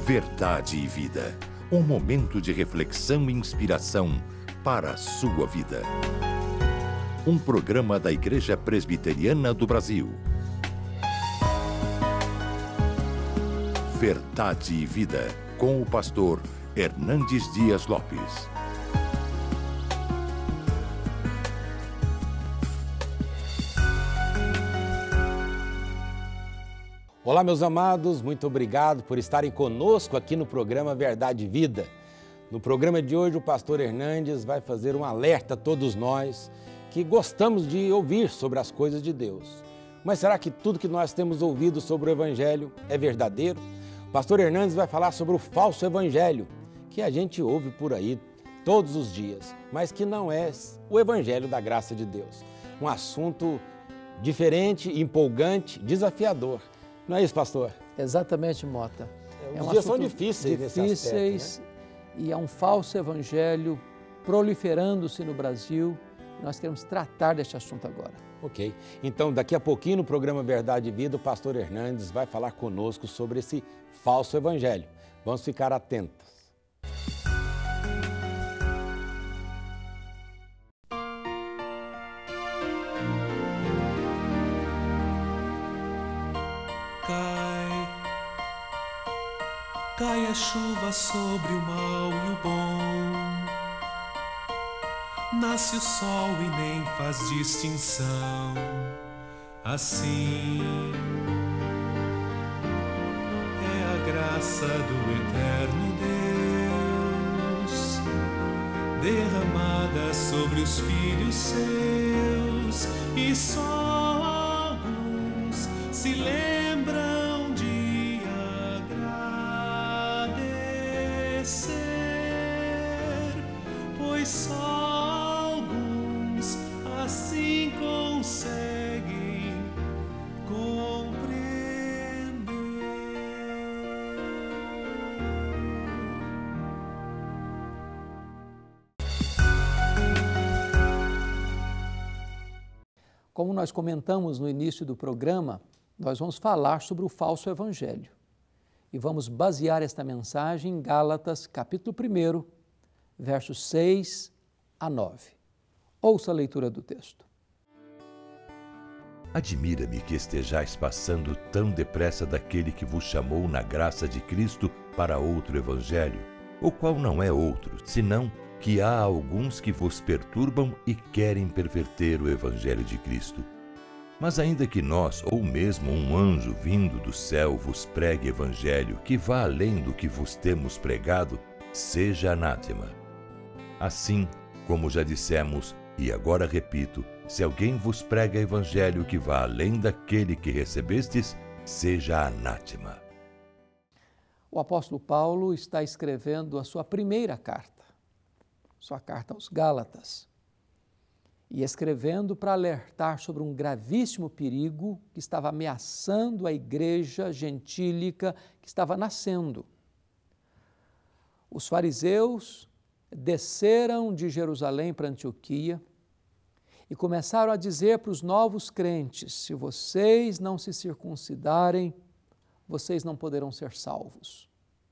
Verdade e Vida. Um momento de reflexão e inspiração para a sua vida. Um programa da Igreja Presbiteriana do Brasil. Verdade e Vida, com o pastor Hernandes Dias Lopes. Olá, meus amados, muito obrigado por estarem conosco aqui no programa Verdade e Vida. No programa de hoje, o pastor Hernandes vai fazer um alerta a todos nós que gostamos de ouvir sobre as coisas de Deus. Mas será que tudo que nós temos ouvido sobre o Evangelho é verdadeiro? O pastor Hernandes vai falar sobre o falso Evangelho, que a gente ouve por aí todos os dias, mas que não é o Evangelho da graça de Deus. Um assunto diferente, empolgante, desafiador. Não é isso, pastor? Exatamente, Mota. Os dias são difíceis nesse aspecto, né? E é um falso evangelho proliferando-se no Brasil. Nós queremos tratar deste assunto agora. Ok. Então, daqui a pouquinho, no programa Verdade e Vida, o pastor Hernandes vai falar conosco sobre esse falso evangelho. Vamos ficar atentos. Cai a chuva sobre o mal e o bom, nasce o sol e nem faz distinção. Assim é a graça do eterno Deus, derramada sobre os filhos seus, e só alguns se lembram de pois só alguns assim conseguem compreender. Como nós comentamos no início do programa, nós vamos falar sobre o falso evangelho. E vamos basear esta mensagem em Gálatas, capítulo 1, versos 6 a 9. Ouça a leitura do texto. Admira-me que estejais passando tão depressa daquele que vos chamou na graça de Cristo para outro evangelho, o qual não é outro, senão que há alguns que vos perturbam e querem perverter o evangelho de Cristo. Mas ainda que nós, ou mesmo um anjo vindo do céu, vos pregue evangelho que vá além do que vos temos pregado, seja anátema. Assim, como já dissemos, e agora repito, se alguém vos prega evangelho que vá além daquele que recebestes, seja anátema. O apóstolo Paulo está escrevendo a sua primeira carta, sua carta aos Gálatas, e escrevendo para alertar sobre um gravíssimo perigo que estava ameaçando a igreja gentílica que estava nascendo. Os fariseus desceram de Jerusalém para Antioquia e começaram a dizer para os novos crentes: se vocês não se circuncidarem, vocês não poderão ser salvos.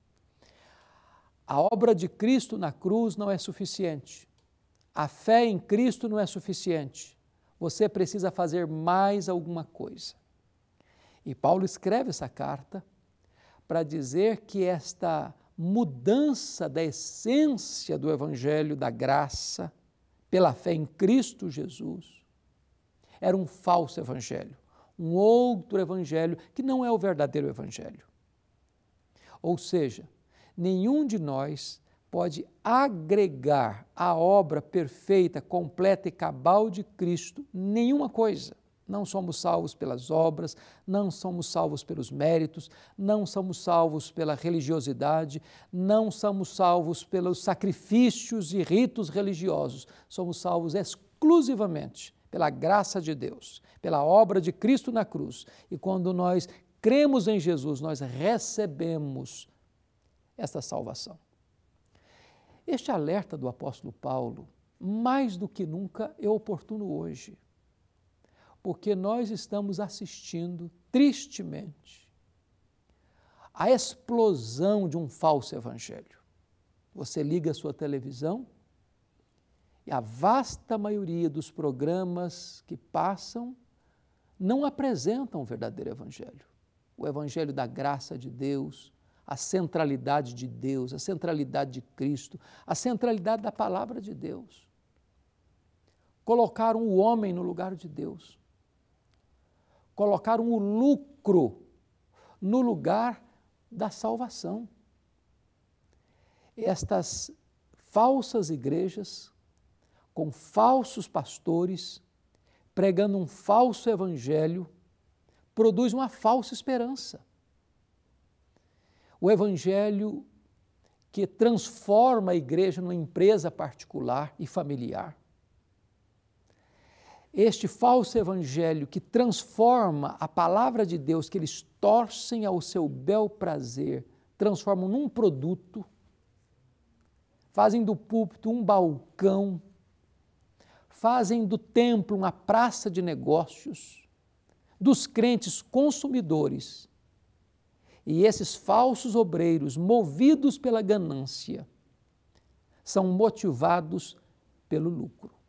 A obra de Cristo na cruz não é suficiente. A fé em Cristo não é suficiente. Você precisa fazer mais alguma coisa. E Paulo escreve essa carta para dizer que esta mudança da essência do Evangelho da graça, pela fé em Cristo Jesus, era um falso evangelho, um outro evangelho que não é o verdadeiro evangelho. Ou seja, nenhum de nós pode agregar à obra perfeita, completa e cabal de Cristo nenhuma coisa. Não somos salvos pelas obras, não somos salvos pelos méritos, não somos salvos pela religiosidade, não somos salvos pelos sacrifícios e ritos religiosos. Somos salvos exclusivamente pela graça de Deus, pela obra de Cristo na cruz. E quando nós cremos em Jesus, nós recebemos esta salvação. Este alerta do apóstolo Paulo, mais do que nunca, é oportuno hoje, porque nós estamos assistindo tristemente a explosão de um falso evangelho. Você liga a sua televisão e a vasta maioria dos programas que passam não apresentam o verdadeiro evangelho. O evangelho da graça de Deus, a centralidade de Deus, a centralidade de Cristo, a centralidade da palavra de Deus. Colocaram o homem no lugar de Deus. Colocaram o lucro no lugar da salvação. Estas falsas igrejas, com falsos pastores, pregando um falso evangelho, produz uma falsa esperança. O evangelho que transforma a igreja numa empresa particular e familiar. Este falso evangelho que transforma a palavra de Deus, que eles torcem ao seu bel prazer, transformam num produto, fazem do púlpito um balcão, fazem do templo uma praça de negócios, dos crentes consumidores. E esses falsos obreiros, movidos pela ganância, são motivados pelo lucro.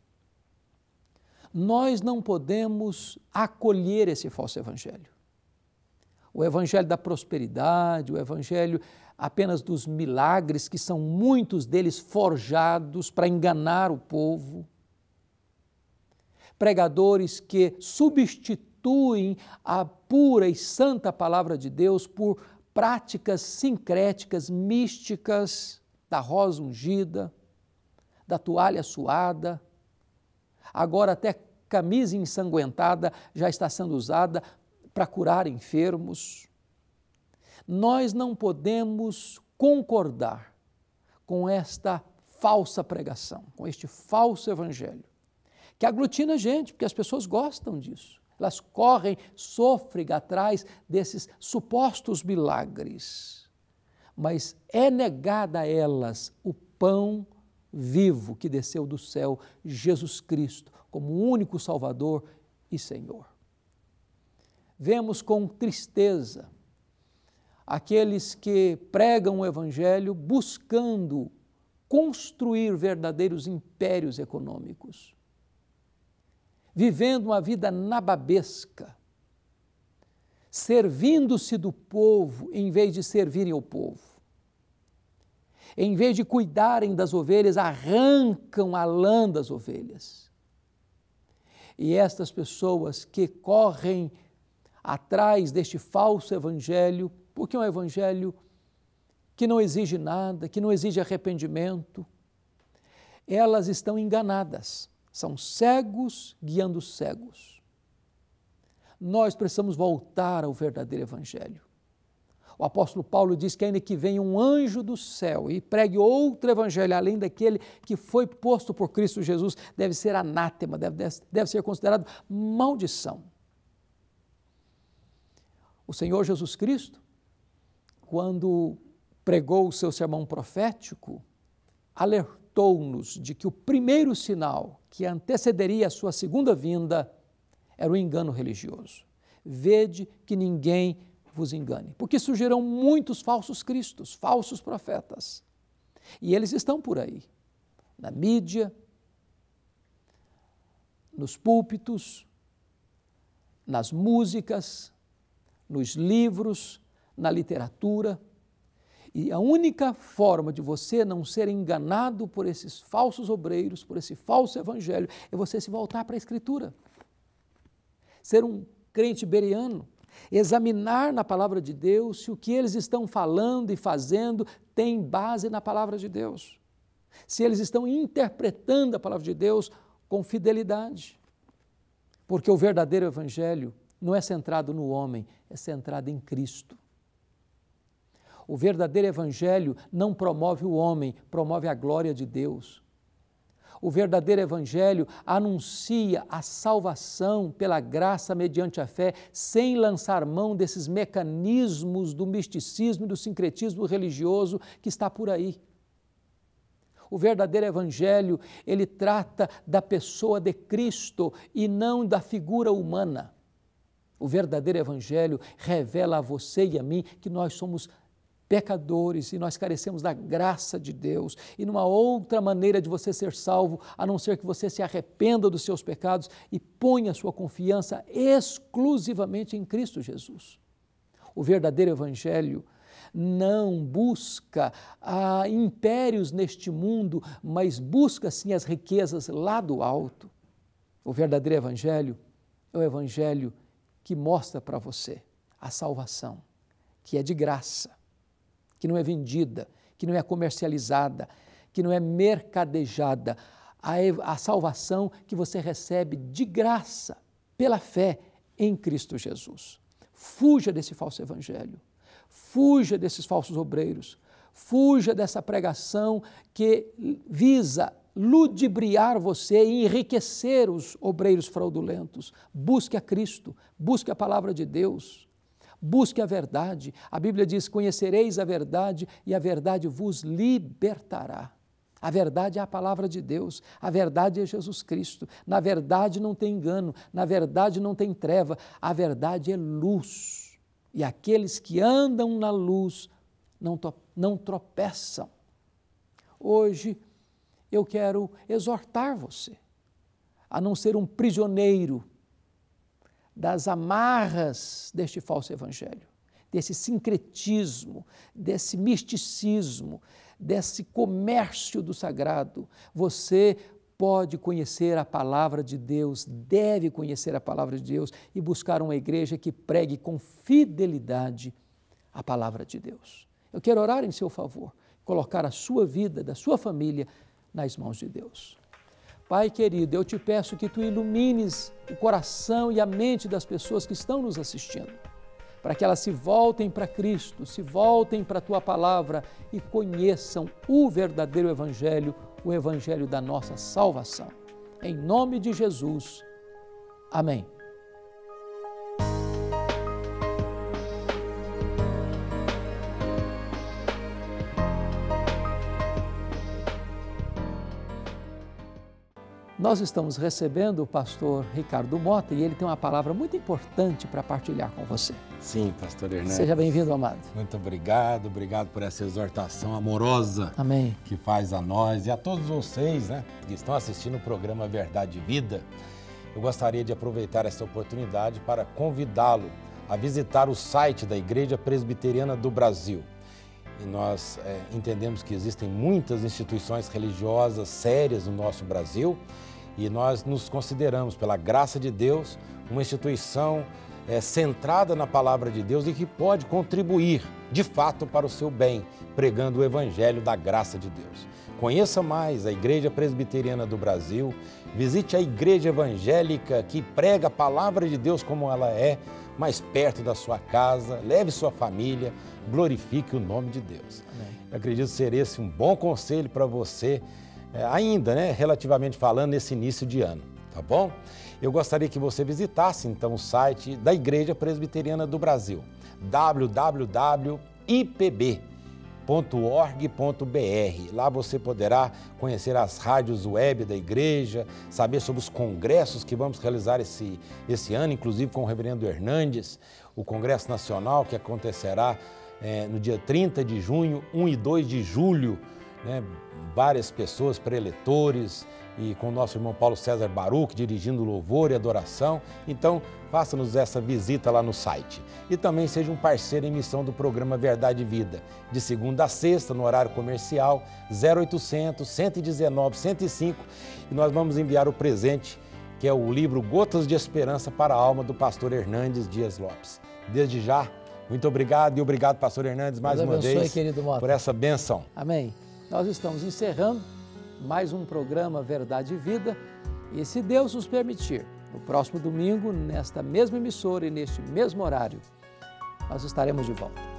Nós não podemos acolher esse falso evangelho. O evangelho da prosperidade, o evangelho apenas dos milagres, que são muitos deles forjados para enganar o povo. Pregadores que substituem a pura e santa palavra de Deus por práticas sincréticas, místicas, da rosa ungida, da toalha suada. Agora até camisa ensanguentada já está sendo usada para curar enfermos. Nós não podemos concordar com esta falsa pregação, com este falso evangelho, que aglutina gente, porque as pessoas gostam disso. Elas correm, sofrem atrás desses supostos milagres, mas é negada a elas o pão vivo que desceu do céu, Jesus Cristo, como o único Salvador e Senhor. Vemos com tristeza aqueles que pregam o Evangelho buscando construir verdadeiros impérios econômicos, vivendo uma vida nababesca, servindo-se do povo em vez de servirem ao povo. Em vez de cuidarem das ovelhas, arrancam a lã das ovelhas. E estas pessoas que correm atrás deste falso evangelho, porque é um evangelho que não exige nada, que não exige arrependimento, elas estão enganadas, são cegos guiando cegos. Nós precisamos voltar ao verdadeiro evangelho. O apóstolo Paulo diz que ainda que venha um anjo do céu e pregue outro evangelho, além daquele que foi posto por Cristo Jesus, deve ser anátema, deve ser considerado maldição. O Senhor Jesus Cristo, quando pregou o seu sermão profético, alertou-nos de que o primeiro sinal que antecederia a sua segunda vinda era o engano religioso. Vede que ninguém vos engane, porque surgirão muitos falsos cristos, falsos profetas, e eles estão por aí, na mídia, nos púlpitos, nas músicas, nos livros, na literatura, e a única forma de você não ser enganado por esses falsos obreiros, por esse falso evangelho, é você se voltar para a Escritura, ser um crente bereano, examinar na palavra de Deus se o que eles estão falando e fazendo tem base na palavra de Deus, se eles estão interpretando a palavra de Deus com fidelidade, porque o verdadeiro evangelho não é centrado no homem, é centrado em Cristo. O verdadeiro evangelho não promove o homem, promove a glória de Deus. O verdadeiro evangelho anuncia a salvação pela graça mediante a fé, sem lançar mão desses mecanismos do misticismo e do sincretismo religioso que está por aí. O verdadeiro evangelho, ele trata da pessoa de Cristo e não da figura humana. O verdadeiro evangelho revela a você e a mim que nós somos pecadores, e nós carecemos da graça de Deus, e não há outra maneira de você ser salvo, a não ser que você se arrependa dos seus pecados e ponha sua confiança exclusivamente em Cristo Jesus. O verdadeiro evangelho não busca impérios neste mundo, mas busca sim as riquezas lá do alto. O verdadeiro evangelho é o evangelho que mostra para você a salvação, que é de graça, que não é vendida, que não é comercializada, que não é mercadejada. A salvação que você recebe de graça, pela fé em Cristo Jesus. Fuja desse falso evangelho, fuja desses falsos obreiros, fuja dessa pregação que visa ludibriar você e enriquecer os obreiros fraudulentos. Busque a Cristo, busque a palavra de Deus. Busque a verdade. A Bíblia diz: conhecereis a verdade e a verdade vos libertará. A verdade é a palavra de Deus, a verdade é Jesus Cristo. Na verdade não tem engano, na verdade não tem treva, a verdade é luz. E aqueles que andam na luz não tropeçam. Hoje eu quero exortar você a não ser um prisioneiro das amarras deste falso evangelho, desse sincretismo, desse misticismo, desse comércio do sagrado. Você pode conhecer a palavra de Deus, deve conhecer a palavra de Deus e buscar uma igreja que pregue com fidelidade a palavra de Deus. Eu quero orar em seu favor, colocar a sua vida, da sua família, nas mãos de Deus. Pai querido, eu te peço que Tu ilumines o coração e a mente das pessoas que estão nos assistindo, para que elas se voltem para Cristo, se voltem para a Tua palavra e conheçam o verdadeiro Evangelho, o Evangelho da nossa salvação. Em nome de Jesus. Amém. Nós estamos recebendo o pastor Ricardo Mota e ele tem uma palavra muito importante para partilhar com você. Sim, pastor Hernandes. Seja bem-vindo, amado. Muito obrigado por essa exortação amorosa. Amém. Que faz a nós e a todos vocês, né, que estão assistindo o programa Verdade e Vida. Eu gostaria de aproveitar essa oportunidade para convidá-lo a visitar o site da Igreja Presbiteriana do Brasil. E nós entendemos que existem muitas instituições religiosas sérias no nosso Brasil e nós nos consideramos, pela graça de Deus, uma instituição centrada na palavra de Deus e que pode contribuir, de fato, para o seu bem, pregando o Evangelho da graça de Deus. Conheça mais a Igreja Presbiteriana do Brasil, visite a Igreja Evangélica que prega a palavra de Deus como ela é, mais perto da sua casa, leve sua família, glorifique o nome de Deus. Amém. Eu acredito ser esse um bom conselho para você, ainda, né, relativamente falando, nesse início de ano, tá bom? Eu gostaria que você visitasse, então, o site da Igreja Presbiteriana do Brasil, www.ipb.org.br. Lá você poderá conhecer as rádios web da igreja, saber sobre os congressos que vamos realizar esse ano, inclusive com o reverendo Hernandes, o Congresso Nacional que acontecerá no dia 30 de junho, 1 e 2 de julho, né? Várias pessoas, preletores, e com o nosso irmão Paulo César Baruch dirigindo louvor e adoração. Então, faça-nos essa visita lá no site. E também seja um parceiro em missão do programa Verdade e Vida, de segunda a sexta, no horário comercial, 0800 119 105. E nós vamos enviar o presente, que é o livro Gotas de Esperança para a Alma, do pastor Hernandes Dias Lopes. Desde já, muito obrigado e obrigado, pastor Hernandes, mais uma vez, querido Mota, por essa bênção. Amém. Nós estamos encerrando mais um programa Verdade e Vida e, se Deus nos permitir, no próximo domingo, nesta mesma emissora e neste mesmo horário, nós estaremos de volta.